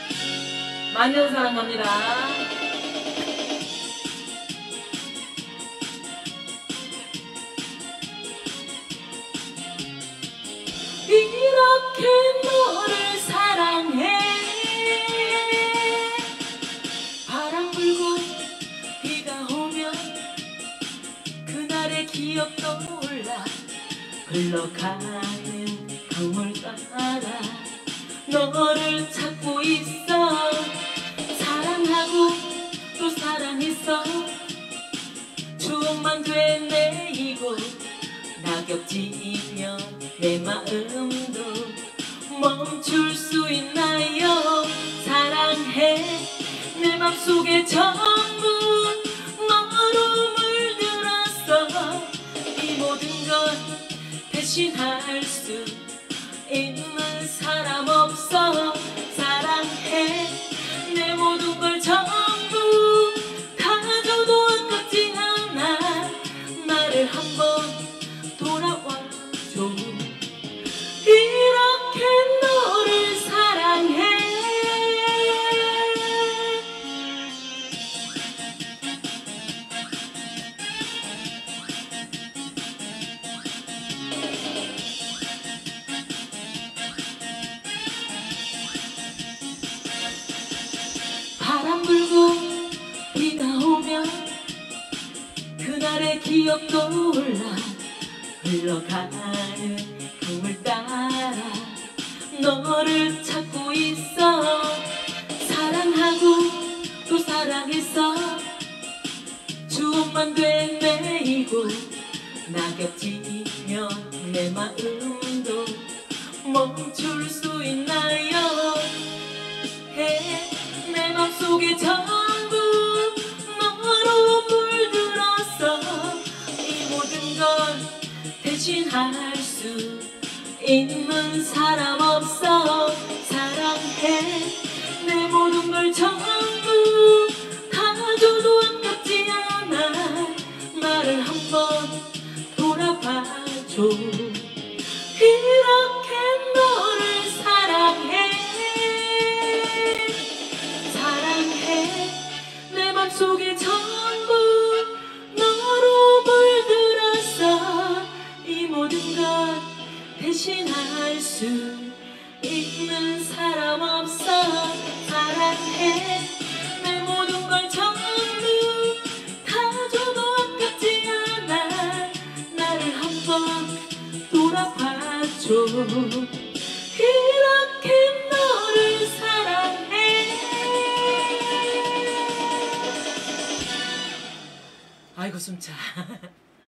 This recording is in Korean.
만년 사랑합니다. 이렇게 너를 사랑해. 바람 불고 비가 오면 그날의 기억 떠올라 흘러가는 강물 따라 너를 찾고 있어. 사랑하고 또 사랑했어. 추억만 되뇌이고 낙엽 지면 내 마음도 멈출 수 있나요? 사랑해. 내 맘속에 전부 너로 물들었어. 이 모든 걸 대신할 수 있는 사람 없어. 사랑해. 내 모든 걸 전부 다 줘도 아깝지 않아. 나를 한번 돌아와줘. 이렇게 너를 사랑해. 바람 불고 비가 오면 그날의 기억 떠올라 흘러가는 강물 따라 너를 찾고 있어. 사랑하고 또 사랑했어. 추억만 되뇌이고 낙엽 지면 내 마음도 멈출 수 있나요? 내 맘속에 전부 너로 물들었어. 이 모든 걸 대신할 수 있는 사람 없어. 사랑해. 내 모든 걸 전부 다 줘도 아깝지 않아. 나를 한번 돌아봐줘. 이렇게 너를 사랑해. 사랑해. 내 맘속에 전부 너로 물들었어. 이 모든 것 대신할 수 있는 사람 없어. 사랑해. 내 모든 걸 전부 다 줘도 아깝지 않아. 나를 한번 돌아봐줘. 이렇게 너를 사랑해. 아이고 숨차.